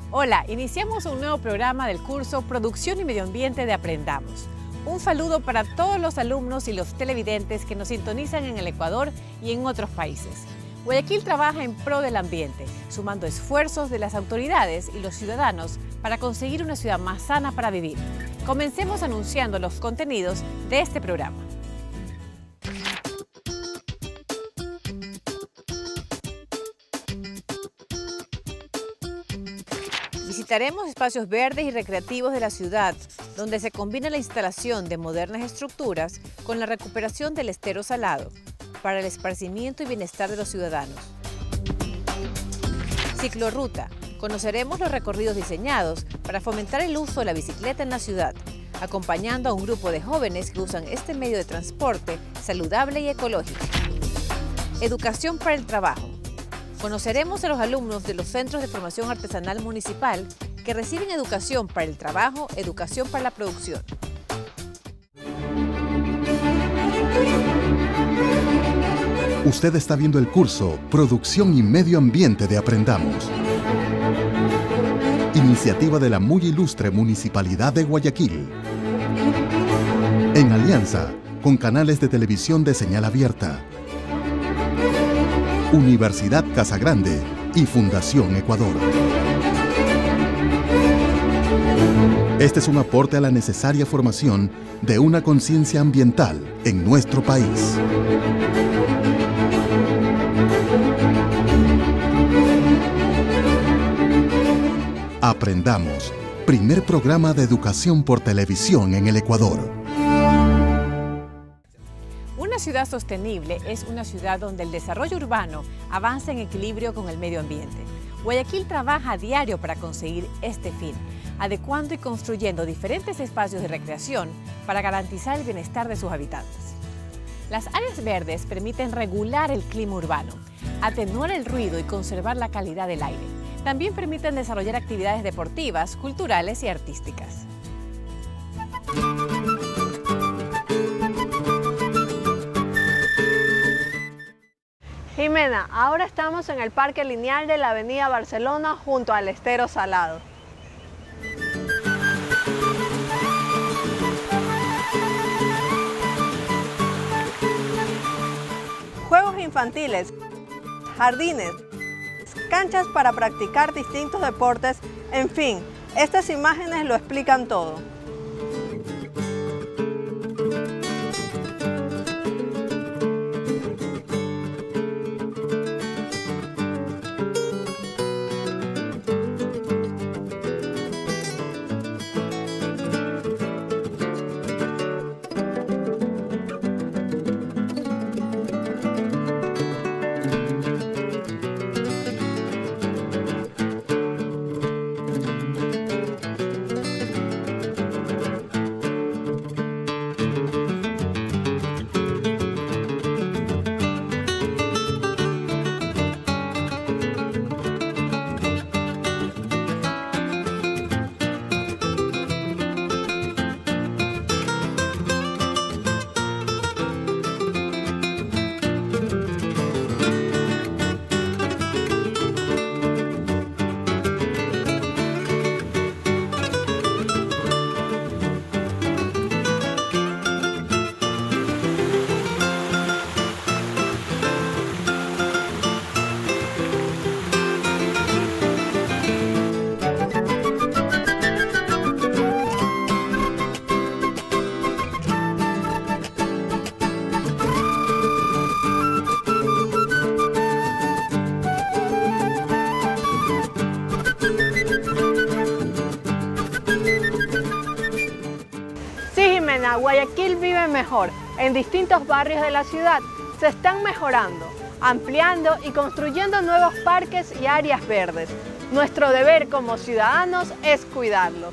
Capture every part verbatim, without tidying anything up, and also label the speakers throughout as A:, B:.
A: Hola, iniciamos un nuevo programa del curso Producción y Medio Ambiente de Aprendamos. Un saludo para todos los alumnos y los televidentes que nos sintonizan en el Ecuador y en otros países. Guayaquil trabaja en pro del ambiente, sumando esfuerzos de las autoridades y los ciudadanos para conseguir una ciudad más sana para vivir. Comencemos anunciando los contenidos de este programa. Visitaremos espacios verdes y recreativos de la ciudad, donde se combina la instalación de modernas estructuras con la recuperación del estero salado, para el esparcimiento y bienestar de los ciudadanos. Ciclorruta. Conoceremos los recorridos diseñados para fomentar el uso de la bicicleta en la ciudad, acompañando a un grupo de jóvenes que usan este medio de transporte saludable y ecológico. Educación para el trabajo. Conoceremos a los alumnos de los Centros de Formación Artesanal Municipal que reciben educación para el trabajo, educación para la producción.
B: Usted está viendo el curso Producción y Medio Ambiente de Aprendamos. Iniciativa de la muy ilustre Municipalidad de Guayaquil. En alianza con canales de televisión de señal abierta, Universidad Casagrande y Fundación Ecuador. Este es un aporte a la necesaria formación de una conciencia ambiental en nuestro país. Aprendamos, primer programa de educación por televisión en el Ecuador.
A: Una ciudad sostenible es una ciudad donde el desarrollo urbano avanza en equilibrio con el medio ambiente. Guayaquil trabaja a diario para conseguir este fin, adecuando y construyendo diferentes espacios de recreación para garantizar el bienestar de sus habitantes. Las áreas verdes permiten regular el clima urbano, atenuar el ruido y conservar la calidad del aire. También permiten desarrollar actividades deportivas, culturales y artísticas.
C: Jimena, ahora estamos en el Parque Lineal de la Avenida Barcelona junto al Estero Salado. Juegos infantiles, jardines, canchas para practicar distintos deportes, en fin, estas imágenes lo explican todo. Guayaquil vive mejor. En distintos barrios de la ciudad se están mejorando, ampliando y construyendo nuevos parques y áreas verdes. Nuestro deber como ciudadanos es cuidarlos.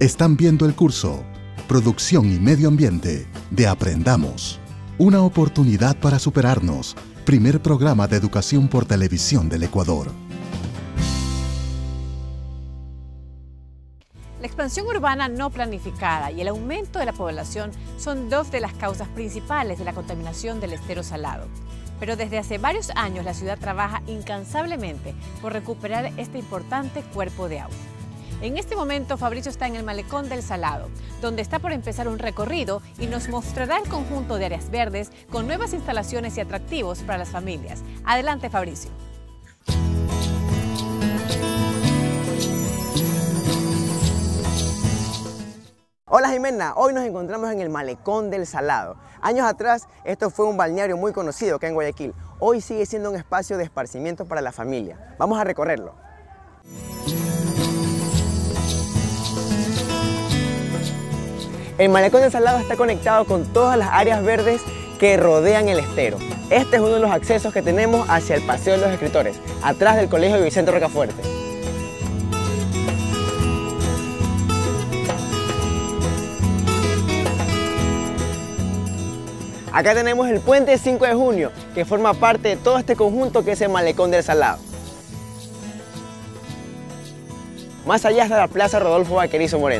B: Están viendo el curso Producción y Medio Ambiente de Aprendamos. Una oportunidad para superarnos. Primer programa de educación por televisión del Ecuador.
A: La expansión urbana no planificada y el aumento de la población son dos de las causas principales de la contaminación del estero salado. Pero desde hace varios años la ciudad trabaja incansablemente por recuperar este importante cuerpo de agua. En este momento Fabricio está en el Malecón del Salado, donde está por empezar un recorrido y nos mostrará el conjunto de áreas verdes con nuevas instalaciones y atractivos para las familias. Adelante, Fabricio.
D: Hola Jimena, hoy nos encontramos en el Malecón del Salado. Años atrás esto fue un balneario muy conocido acá en Guayaquil. Hoy sigue siendo un espacio de esparcimiento para la familia. Vamos a recorrerlo. El Malecón del Salado está conectado con todas las áreas verdes que rodean el estero. Este es uno de los accesos que tenemos hacia el Paseo de los Escritores, atrás del Colegio Vicente Rocafuerte. Acá tenemos el puente cinco de junio, que forma parte de todo este conjunto que es el Malecón del Salado. Más allá está la Plaza Rodolfo Vaquerizo Moreno.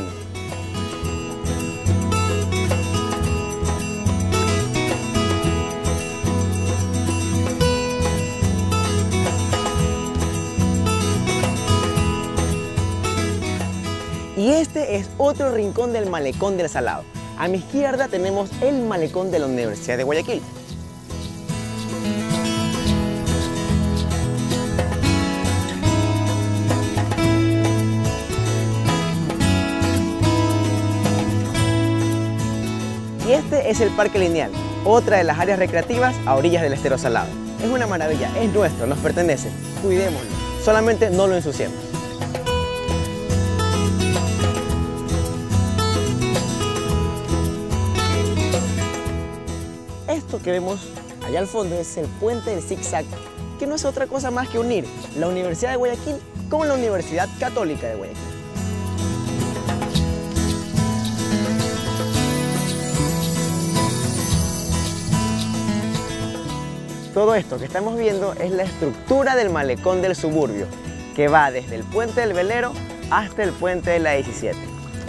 D: Y este es otro rincón del Malecón del Salado. A mi izquierda tenemos el Malecón de la Universidad de Guayaquil. Y este es el Parque Lineal, otra de las áreas recreativas a orillas del estero salado. Es una maravilla, es nuestro, nos pertenece. Cuidémoslo, solamente no lo ensuciemos. Esto que vemos allá al fondo es el puente del zigzag, que no es otra cosa más que unir la Universidad de Guayaquil con la Universidad Católica de Guayaquil. Todo esto que estamos viendo es la estructura del Malecón del Suburbio, que va desde el puente del Velero hasta el puente de la diecisiete.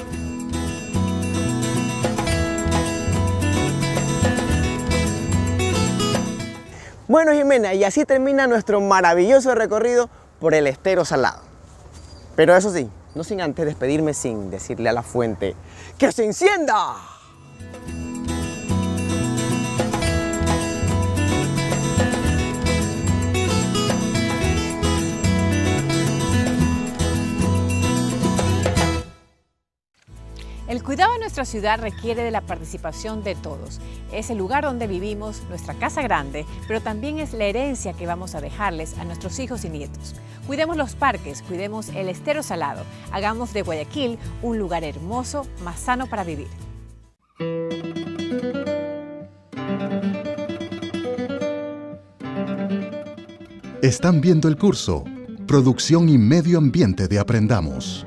D: Bueno Jimena, y así termina nuestro maravilloso recorrido por el estero salado. Pero eso sí, no sin antes despedirme sin decirle a la fuente ¡que se encienda!
A: El cuidado de nuestra ciudad requiere de la participación de todos. Es el lugar donde vivimos, nuestra casa grande, pero también es la herencia que vamos a dejarles a nuestros hijos y nietos. Cuidemos los parques, cuidemos el estero salado. Hagamos de Guayaquil un lugar hermoso, más sano para vivir.
B: Están viendo el curso Producción y Medio Ambiente de Aprendamos.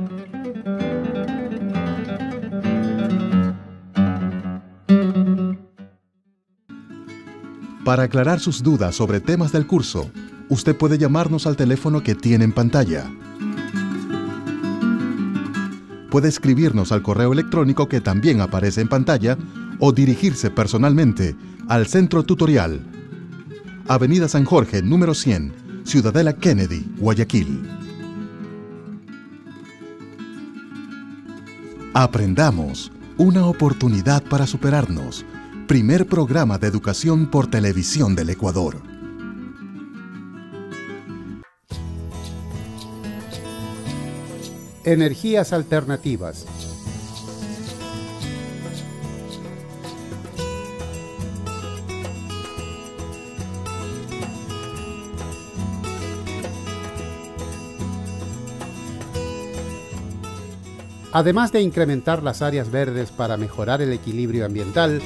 B: Para aclarar sus dudas sobre temas del curso, usted puede llamarnos al teléfono que tiene en pantalla. Puede escribirnos al correo electrónico que también aparece en pantalla o dirigirse personalmente al Centro Tutorial, Avenida San Jorge, número cien, Ciudadela Kennedy, Guayaquil. Aprendamos, una oportunidad para superarnos. Primer programa de educación por televisión del Ecuador.
E: Energías alternativas. Además de incrementar las áreas verdes para mejorar el equilibrio ambiental,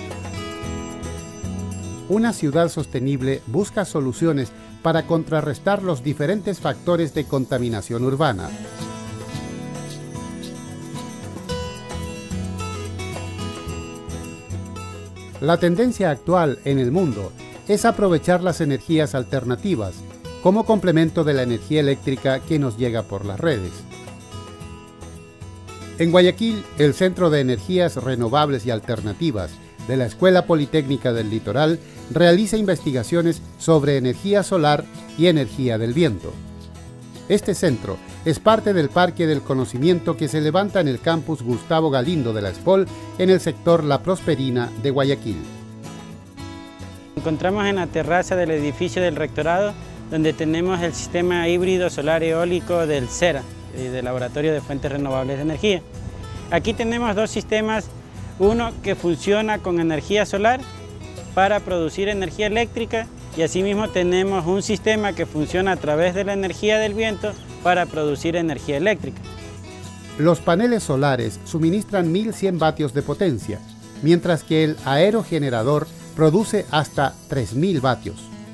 E: una ciudad sostenible busca soluciones para contrarrestar los diferentes factores de contaminación urbana. La tendencia actual en el mundo es aprovechar las energías alternativas como complemento de la energía eléctrica que nos llega por las redes. En Guayaquil, el Centro de Energías Renovables y Alternativas de la Escuela Politécnica del Litoral realiza investigaciones sobre energía solar y energía del viento. Este centro es parte del Parque del Conocimiento que se levanta en el campus Gustavo Galindo de la ESPOL en el sector La Prosperina de Guayaquil.
F: Nos encontramos en la terraza del edificio del rectorado, donde tenemos el sistema híbrido solar eólico del CERA, del Laboratorio de Fuentes Renovables de Energía. Aquí tenemos dos sistemas, uno que funciona con energía solar para producir energía eléctrica y asimismo tenemos un sistema que funciona a través de la energía del viento para producir energía eléctrica.
E: Los paneles solares suministran mil cien vatios de potencia, mientras que el aerogenerador produce hasta tres mil vatios.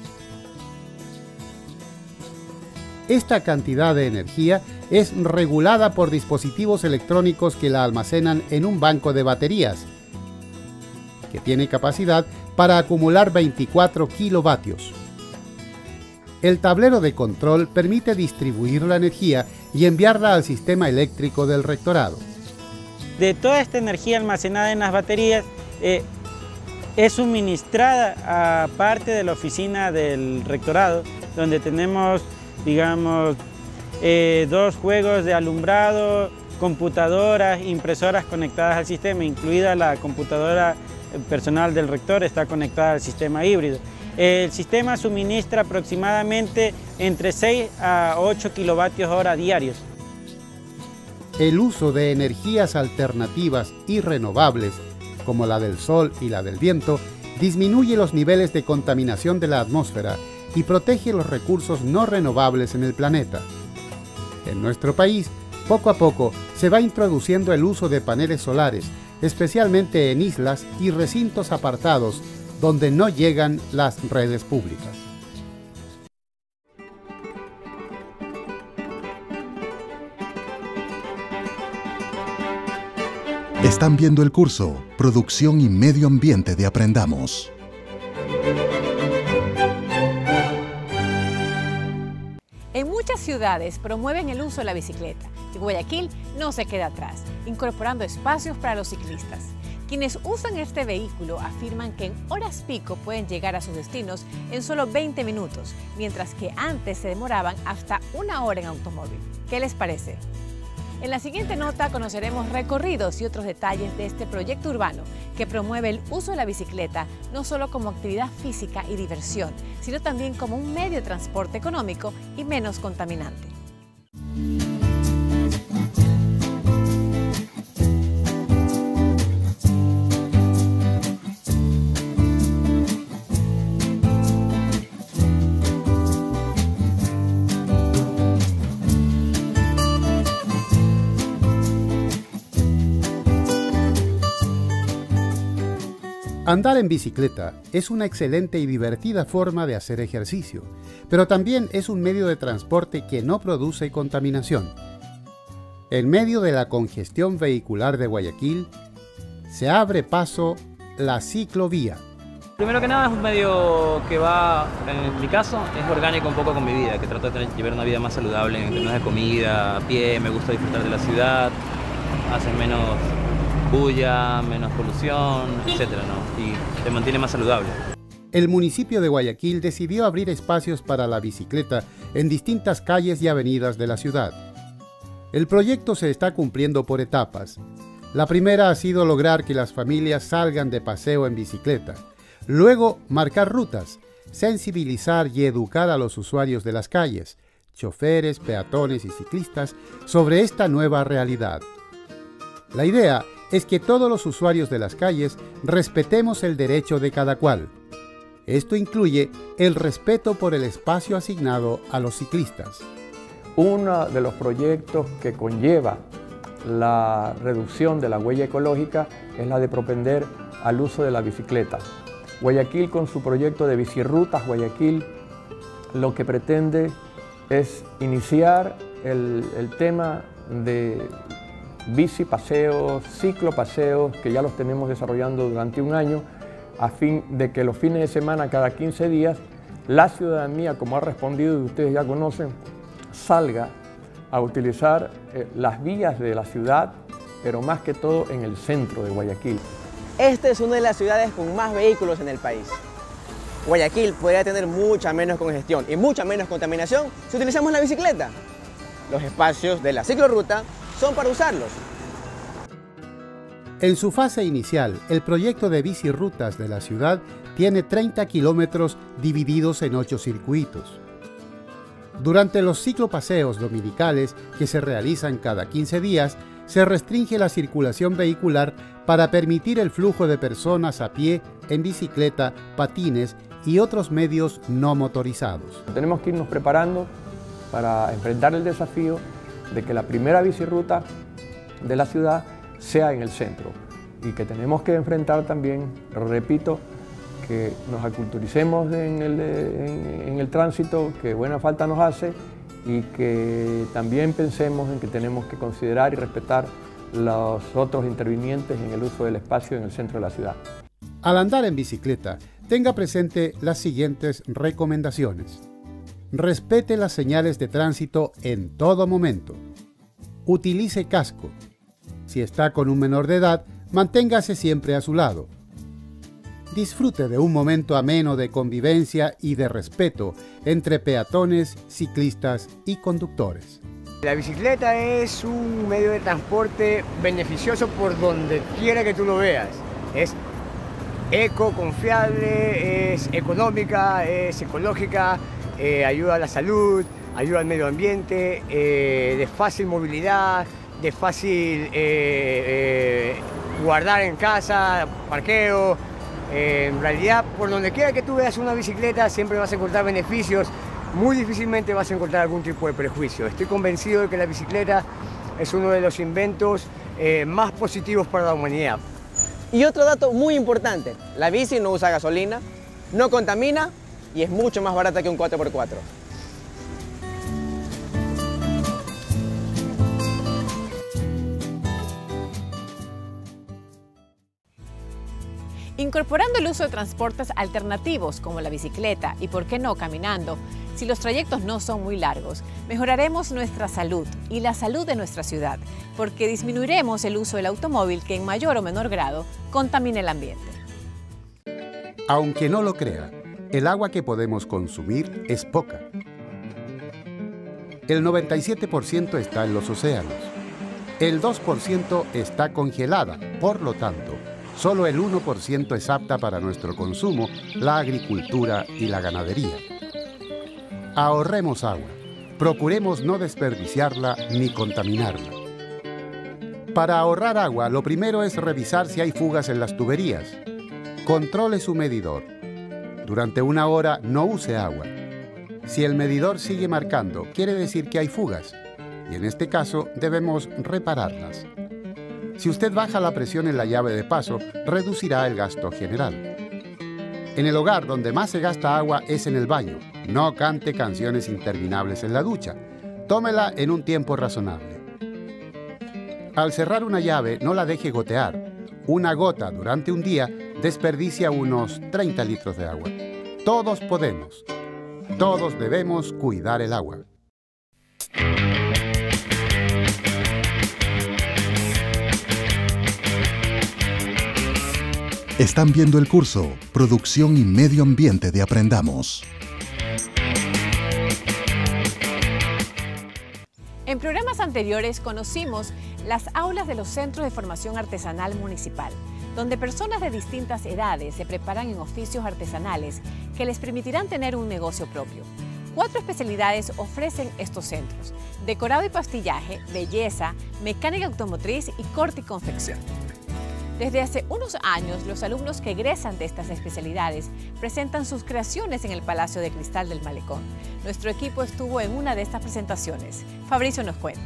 E: Esta cantidad de energía es regulada por dispositivos electrónicos que la almacenan en un banco de baterías, que tiene capacidad para acumular veinticuatro kilovatios. El tablero de control permite distribuir la energía y enviarla al sistema eléctrico del rectorado.
F: De toda esta energía almacenada en las baterías, eh, es suministrada a parte de la oficina del rectorado, donde tenemos, digamos, eh, dos juegos de alumbrado, computadoras, impresoras conectadas al sistema, incluida la computadora personal del rector, está conectada al sistema híbrido. El sistema suministra aproximadamente entre seis a ocho kilovatios hora diarios.
E: El uso de energías alternativas y renovables, como la del sol y la del viento, disminuye los niveles de contaminación de la atmósfera y protege los recursos no renovables en el planeta. En nuestro país, poco a poco, se va introduciendo el uso de paneles solares, especialmente en islas y recintos apartados donde no llegan las redes públicas.
B: Están viendo el curso Producción y Medio Ambiente de Aprendamos.
A: En muchas ciudades promueven el uso de la bicicleta y Guayaquil no se queda atrás, incorporando espacios para los ciclistas. Quienes usan este vehículo afirman que en horas pico pueden llegar a sus destinos en solo veinte minutos, mientras que antes se demoraban hasta una hora en automóvil. ¿Qué les parece? En la siguiente nota conoceremos recorridos y otros detalles de este proyecto urbano que promueve el uso de la bicicleta no solo como actividad física y diversión, sino también como un medio de transporte económico y menos contaminante.
E: Andar en bicicleta es una excelente y divertida forma de hacer ejercicio, pero también es un medio de transporte que no produce contaminación. En medio de la congestión vehicular de Guayaquil, se abre paso la ciclovía.
G: Primero que nada es un medio que va, en mi caso, es orgánico un poco con mi vida, que trato de tener, llevar una vida más saludable en términos de comida, a pie, me gusta disfrutar de la ciudad, hace menos bulla, menos polución, etcétera, ¿no? Y te mantiene más saludable.
E: El municipio de Guayaquil decidió abrir espacios para la bicicleta en distintas calles y avenidas de la ciudad. El proyecto se está cumpliendo por etapas. La primera ha sido lograr que las familias salgan de paseo en bicicleta. Luego, marcar rutas, sensibilizar y educar a los usuarios de las calles, choferes, peatones y ciclistas sobre esta nueva realidad. La idea es que todos los usuarios de las calles respetemos el derecho de cada cual. Esto incluye el respeto por el espacio asignado a los ciclistas.
H: Uno de los proyectos que conlleva la reducción de la huella ecológica es la de propender al uso de la bicicleta. Guayaquil, con su proyecto de Bicirrutas Guayaquil, lo que pretende es iniciar el, el tema de bici paseos, ciclo paseos, que ya los tenemos desarrollando durante un año, a fin de que los fines de semana, cada quince días, la ciudadanía, como ha respondido y ustedes ya conocen, salga a utilizar eh, las vías de la ciudad, pero más que todo en el centro de Guayaquil.
D: Esta es una de las ciudades con más vehículos en el país. Guayaquil podría tener mucha menos congestión y mucha menos contaminación si utilizamos la bicicleta. Los espacios de la ciclorruta son para usarlos.
E: En su fase inicial, el proyecto de bicirrutas de la ciudad tiene treinta kilómetros divididos en ocho circuitos. Durante los ciclopaseos dominicales, que se realizan cada quince días, se restringe la circulación vehicular para permitir el flujo de personas a pie, en bicicleta, patines y otros medios no motorizados.
H: Tenemos que irnos preparando para enfrentar el desafío de que la primera bicirruta de la ciudad sea en el centro y que tenemos que enfrentar también, repito, que nos aculturicemos en el, en, en el tránsito, que buena falta nos hace, y que también pensemos en que tenemos que considerar y respetar los otros intervinientes en el uso del espacio en el centro de la ciudad.
E: Al andar en bicicleta, tenga presente las siguientes recomendaciones. Respete las señales de tránsito en todo momento. Utilice casco. Si está con un menor de edad, manténgase siempre a su lado. Disfrute de un momento ameno de convivencia y de respeto entre peatones, ciclistas y conductores.
I: La bicicleta es un medio de transporte beneficioso por donde quiera que tú lo veas. Es eco, confiable, es económica, es ecológica, eh, ayuda a la salud, ayuda al medio ambiente, eh, de fácil movilidad, de fácil eh, eh, guardar en casa, parqueo. Eh, en realidad, por donde quiera que tú veas una bicicleta, siempre vas a encontrar beneficios. Muy difícilmente vas a encontrar algún tipo de prejuicio. Estoy convencido de que la bicicleta es uno de los inventos eh, más positivos para la humanidad.
D: Y otro dato muy importante, la bici no usa gasolina, no contamina y es mucho más barata que un cuatro por cuatro.
A: Incorporando el uso de transportes alternativos como la bicicleta y, por qué no, caminando, si los trayectos no son muy largos, mejoraremos nuestra salud y la salud de nuestra ciudad, porque disminuiremos el uso del automóvil que en mayor o menor grado contamina el ambiente.
E: Aunque no lo crea, el agua que podemos consumir es poca. El noventa y siete por ciento está en los océanos. El dos por ciento está congelada, por lo tanto, solo el uno por ciento es apta para nuestro consumo, la agricultura y la ganadería. Ahorremos agua, procuremos no desperdiciarla ni contaminarla. Para ahorrar agua, lo primero es revisar si hay fugas en las tuberías. Controle su medidor. Durante una hora no use agua. Si el medidor sigue marcando, quiere decir que hay fugas, y en este caso debemos repararlas. Si usted baja la presión en la llave de paso, reducirá el gasto general. En el hogar donde más se gasta agua es en el baño. No cante canciones interminables en la ducha. Tómela en un tiempo razonable. Al cerrar una llave, no la deje gotear. Una gota durante un día desperdicia unos treinta litros de agua. Todos podemos. Todos debemos cuidar el agua.
B: Están viendo el curso Producción y Medio Ambiente de Aprendamos.
A: En programas anteriores conocimos las aulas de los Centros de Formación Artesanal Municipal, donde personas de distintas edades se preparan en oficios artesanales que les permitirán tener un negocio propio. Cuatro especialidades ofrecen estos centros: decorado y pastillaje, belleza, mecánica automotriz y corte y confección. Desde hace unos años, los alumnos que egresan de estas especialidades presentan sus creaciones en el Palacio de Cristal del Malecón. Nuestro equipo estuvo en una de estas presentaciones. Fabricio nos cuenta.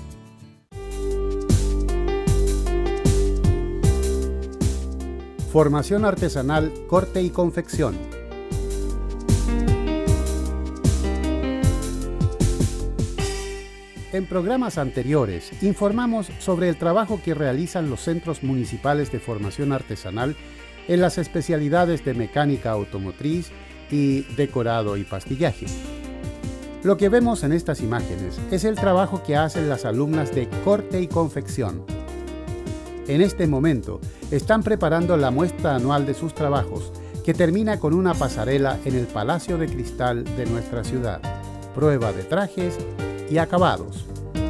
E: Formación artesanal, corte y confección. En programas anteriores informamos sobre el trabajo que realizan los centros municipales de formación artesanal en las especialidades de mecánica automotriz y decorado y pastillaje. Lo que vemos en estas imágenes es el trabajo que hacen las alumnas de corte y confección. En este momento están preparando la muestra anual de sus trabajos, que termina con una pasarela en el Palacio de Cristal de nuestra ciudad, prueba de trajes y acabados.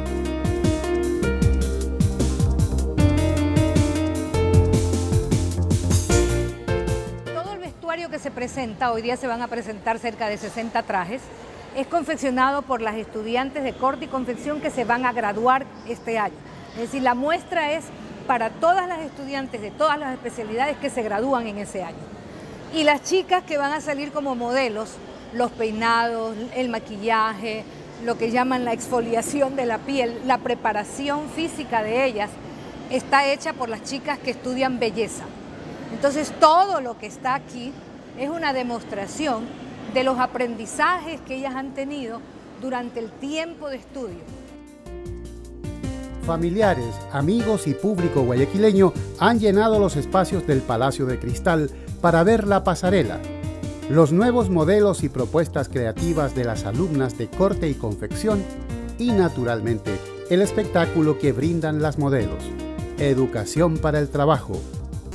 J: Todo el vestuario que se presenta, hoy día se van a presentar cerca de sesenta trajes, es confeccionado por las estudiantes de corte y confección que se van a graduar este año. Es decir, la muestra es para todas las estudiantes de todas las especialidades que se gradúan en ese año. Y las chicas que van a salir como modelos, los peinados, el maquillaje, lo que llaman la exfoliación de la piel, la preparación física de ellas, está hecha por las chicas que estudian belleza. Entonces todo lo que está aquí es una demostración de los aprendizajes que ellas han tenido durante el tiempo de estudio.
E: Familiares, amigos y público guayaquileño han llenado los espacios del Palacio de Cristal para ver la pasarela, los nuevos modelos y propuestas creativas de las alumnas de corte y confección y, naturalmente, el espectáculo que brindan las modelos. Educación para el trabajo,